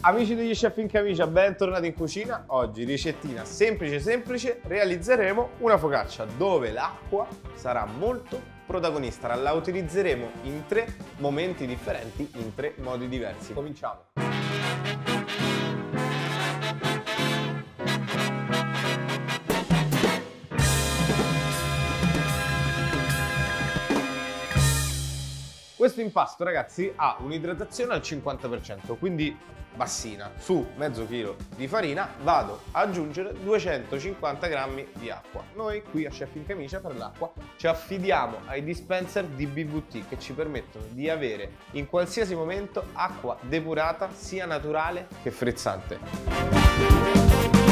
Amici degli Chef in Camicia, bentornati in cucina. Oggi ricettina semplice, realizzeremo una focaccia dove l'acqua sarà molto protagonista. La utilizzeremo in 3 momenti differenti, in 3 modi diversi. Cominciamo. Questo impasto, ragazzi, ha un'idratazione al 50%, quindi bassina. Su mezzo chilo di farina vado ad aggiungere 250 grammi di acqua. Noi qui a Chef in Camicia per l'acqua ci affidiamo ai dispenser di BVT che ci permettono di avere in qualsiasi momento acqua depurata, sia naturale che frizzante.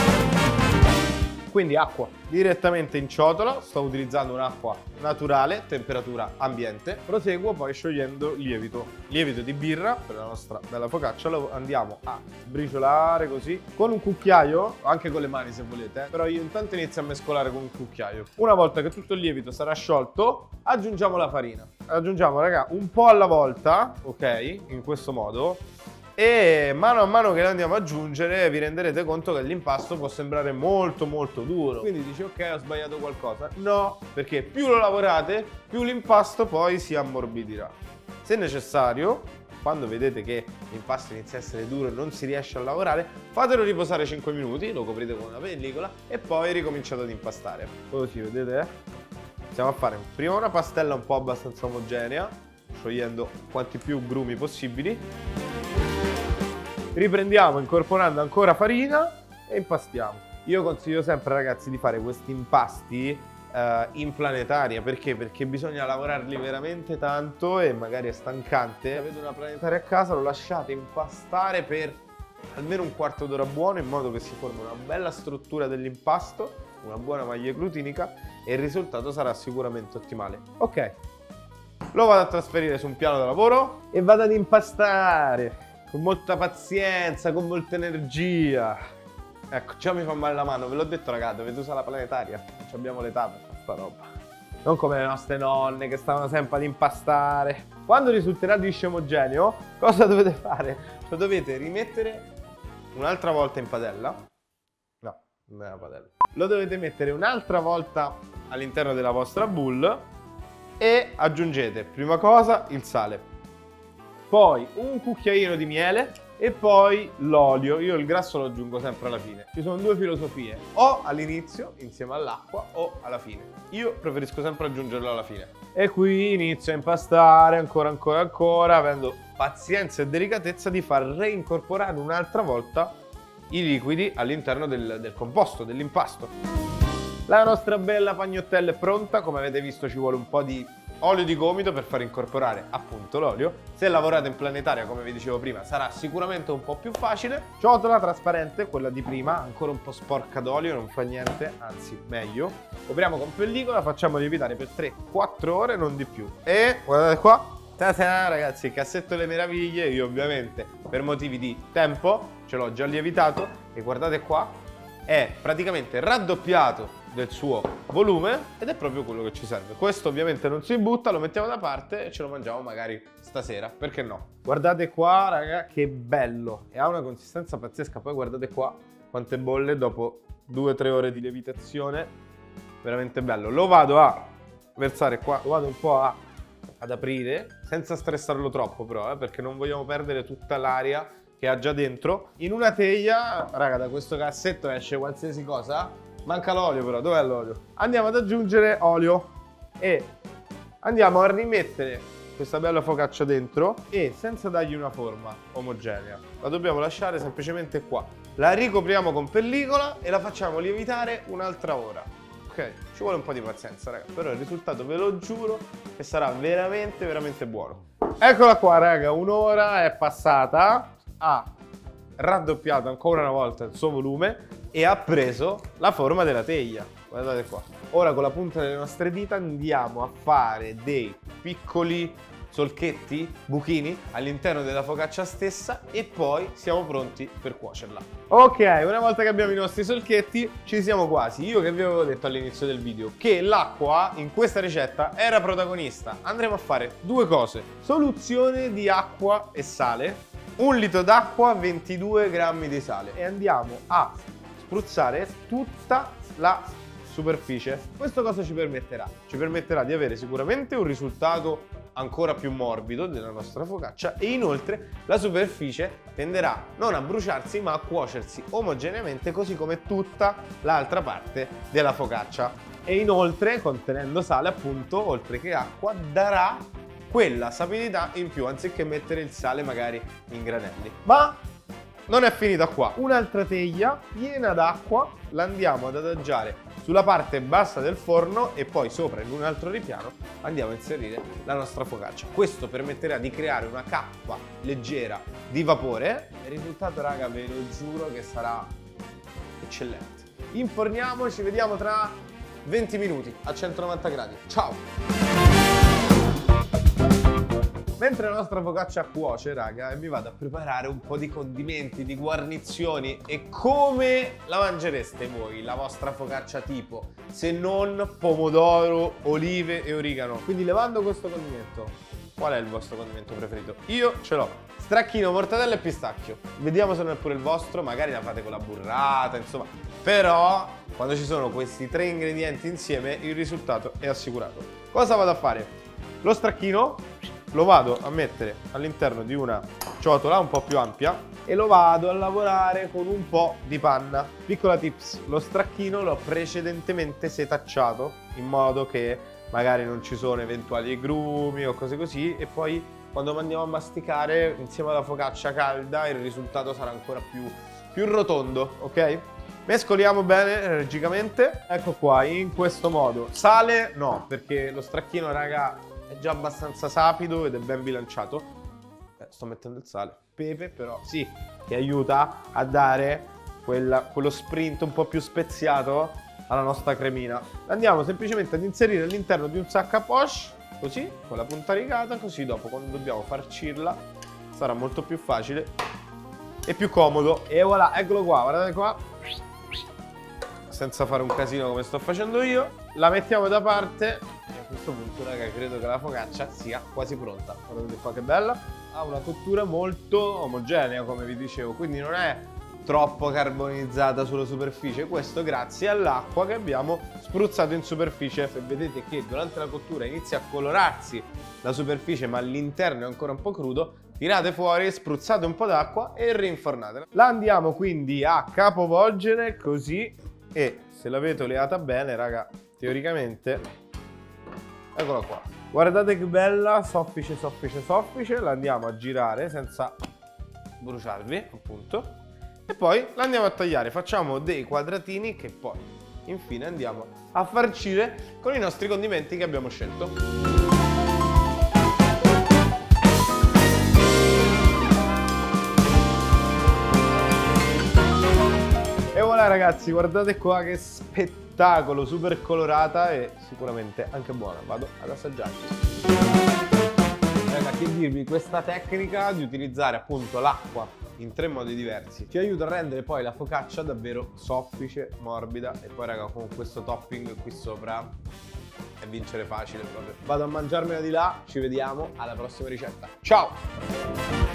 Quindi acqua direttamente in ciotola, sto utilizzando un'acqua naturale, temperatura ambiente. Proseguo poi sciogliendo lievito di birra per la nostra bella focaccia. Lo andiamo a briciolare così con un cucchiaio, anche con le mani se volete, però io intanto inizio a mescolare con un cucchiaio. Una volta che tutto il lievito sarà sciolto, aggiungiamo la farina. Aggiungiamo, raga, un po' alla volta, ok? In questo modo. E mano a mano che lo andiamo ad aggiungere vi renderete conto che l'impasto può sembrare molto duro. Quindi dici ok, ho sbagliato qualcosa. No, perché più lo lavorate, più l'impasto poi si ammorbidirà. Se necessario, quando vedete che l'impasto inizia a essere duro e non si riesce a lavorare, fatelo riposare 5 minuti, lo coprite con una pellicola e poi ricominciate ad impastare. Così, vedete? Iniziamo a fare prima una pastella un po' abbastanza omogenea, sciogliendo quanti più grumi possibili. Riprendiamo incorporando ancora farina e impastiamo. Io consiglio sempre, ragazzi, di fare questi impasti in planetaria. Perché? Perché bisogna lavorarli veramente tanto e magari è stancante. Se avete una planetaria a casa, lo lasciate impastare per almeno un quarto d'ora buono, in modo che si formi una bella struttura dell'impasto, una buona maglia glutinica e il risultato sarà sicuramente ottimale. Ok, lo vado a trasferire su un piano da lavoro e vado ad impastare con molta pazienza, con molta energia. Ecco, già mi fa male la mano, ve l'ho detto, ragazzi, dovete usare la planetaria. Non abbiamo l'età per fare sta roba. Non come le nostre nonne che stavano sempre ad impastare. Quando risulterà liscio e omogeneo, cosa dovete fare? Lo dovete rimettere un'altra volta in padella. No, non è una padella. Lo dovete mettere un'altra volta all'interno della vostra bowl e aggiungete, prima cosa, il sale. Poi un cucchiaino di miele e poi l'olio. Io il grasso lo aggiungo sempre alla fine. Ci sono 2 filosofie, o all'inizio insieme all'acqua o alla fine. Io preferisco sempre aggiungerlo alla fine. E qui inizio a impastare ancora, avendo pazienza e delicatezza di far reincorporare un'altra volta i liquidi all'interno del composto, dell'impasto. La nostra bella pagnottella è pronta. Come avete visto ci vuole un po' di olio di gomito per far incorporare appunto l'olio. Se lavorate in planetaria, come vi dicevo prima, sarà sicuramente un po' più facile. Ciotola trasparente, quella di prima, ancora un po' sporca d'olio, non fa niente, anzi meglio. Copriamo con pellicola, facciamo lievitare per 3-4 ore, non di più. E guardate qua, ta-ta, ragazzi, il cassetto delle meraviglie. Io ovviamente per motivi di tempo ce l'ho già lievitato e guardate qua, è praticamente raddoppiato del suo volume ed è proprio quello che ci serve. Questo ovviamente non si butta, lo mettiamo da parte e ce lo mangiamo magari stasera, perché no? Guardate qua, raga, che bello, e ha una consistenza pazzesca. Poi guardate qua quante bolle dopo 2-3 ore di lievitazione, veramente bello. Lo vado a versare qua, lo vado un po' ad aprire senza stressarlo troppo però, perché non vogliamo perdere tutta l'aria che ha già dentro. In una teglia, raga, da questo cassetto esce qualsiasi cosa. Manca l'olio però, dov'è l'olio? Andiamo ad aggiungere olio e andiamo a rimettere questa bella focaccia dentro e senza dargli una forma omogenea. La dobbiamo lasciare semplicemente qua. La ricopriamo con pellicola e la facciamo lievitare un'altra ora. Ok? Ci vuole un po' di pazienza, raga, però il risultato ve lo giuro che sarà veramente buono. Eccola qua, raga, un'ora è passata. Ha raddoppiato ancora una volta il suo volume e ha preso la forma della teglia. Guardate qua. Ora con la punta delle nostre dita andiamo a fare dei piccoli solchetti, buchini all'interno della focaccia stessa e poi siamo pronti per cuocerla. Ok, una volta che abbiamo i nostri solchetti ci siamo quasi. Io che vi avevo detto all'inizio del video che l'acqua in questa ricetta era protagonista. Andremo a fare 2 cose: soluzione di acqua e sale 1 litro d'acqua, 22 grammi di sale e andiamo a spruzzare tutta la superficie. Questo cosa ci permetterà? Ci permetterà di avere sicuramente un risultato ancora più morbido della nostra focaccia e inoltre la superficie tenderà non a bruciarsi ma a cuocersi omogeneamente, così come tutta l'altra parte della focaccia. E inoltre, contenendo sale appunto, oltre che acqua, darà quella sapidità in più, anziché mettere il sale magari in granelli. Ma non è finita qua. Un'altra teglia piena d'acqua la andiamo ad adagiare sulla parte bassa del forno e poi sopra, in un altro ripiano, andiamo a inserire la nostra focaccia. Questo permetterà di creare una cappa leggera di vapore e il risultato, raga, ve lo giuro che sarà eccellente. Inforniamo, ci vediamo tra 20 minuti a 190 gradi. Ciao! Mentre la nostra focaccia cuoce, raga, mi vado a preparare un po' di condimenti, di guarnizioni. E come la mangereste voi, la vostra focaccia tipo, se non pomodoro, olive e origano? Quindi, levando questo condimento, qual è il vostro condimento preferito? Io ce l'ho: stracchino, mortadella e pistacchio. Vediamo se non è pure il vostro, magari la fate con la burrata, insomma. Però, quando ci sono questi 3 ingredienti insieme, il risultato è assicurato. Cosa vado a fare? Lo stracchino lo vado a mettere all'interno di una ciotola un po' più ampia e lo vado a lavorare con un po' di panna. Piccola tips: lo stracchino l'ho precedentemente setacciato in modo che magari non ci sono eventuali grumi o cose così, e poi quando andiamo a masticare insieme alla focaccia calda il risultato sarà ancora più rotondo, ok? Mescoliamo bene energicamente. Ecco qua, in questo modo. Sale no, perché lo stracchino, raga, è già abbastanza sapido ed è ben bilanciato. Sto mettendo il sale. Pepe però sì, che aiuta a dare quello sprint un po' più speziato alla nostra cremina. Andiamo semplicemente ad inserire all'interno di un sac à poche, così, con la punta rigata, così dopo quando dobbiamo farcirla sarà molto più facile e più comodo. E voilà, eccolo qua, guardate qua. Senza fare un casino come sto facendo io, la mettiamo da parte e a questo punto, raga, credo che la focaccia sia quasi pronta. Guardate qua che bella, ha una cottura molto omogenea, come vi dicevo, quindi non è troppo carbonizzata sulla superficie. Questo grazie all'acqua che abbiamo spruzzato in superficie. Se vedete che durante la cottura inizia a colorarsi la superficie ma all'interno è ancora un po' crudo, tirate fuori, spruzzate un po' d'acqua e rinfornatela. La andiamo quindi a capovolgere così. E se l'avete oleata bene, raga, teoricamente, eccola qua. Guardate che bella, soffice, soffice, soffice. La andiamo a girare senza bruciarvi, appunto. E poi la andiamo a tagliare. Facciamo dei quadratini che poi, infine, andiamo a farcire con i nostri condimenti che abbiamo scelto. E voilà, ragazzi, guardate qua che spettacolo, super colorata e sicuramente anche buona. Vado ad assaggiarci. Raga, che dirvi, questa tecnica di utilizzare appunto l'acqua in 3 modi diversi ci aiuta a rendere poi la focaccia davvero soffice, morbida, e poi, raga, con questo topping qui sopra è vincere facile proprio. Vado a mangiarmela di là, ci vediamo alla prossima ricetta. Ciao!